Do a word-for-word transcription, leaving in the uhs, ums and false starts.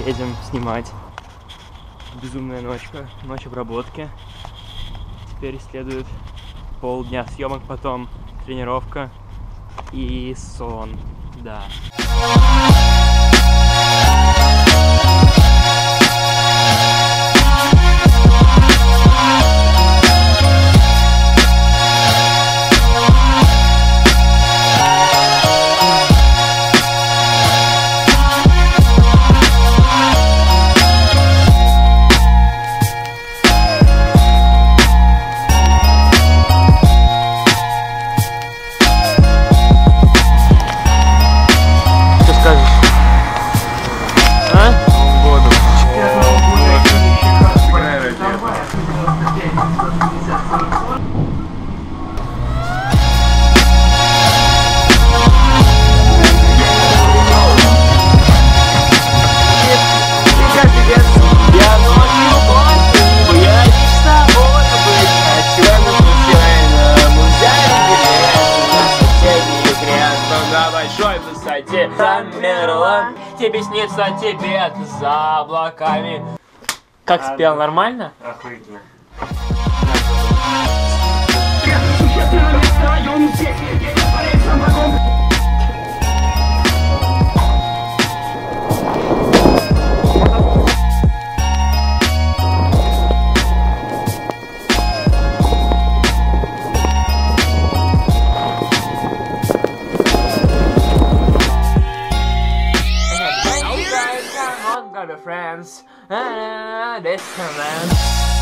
едем снимать. Безумная ночка, ночь обработки. Теперь следует полдня съемок, потом тренировка и сон, да. Высоте замерла, тебе снится тебе за облаками. Как спел, нормально? Охуительно. Friends, ah, this man.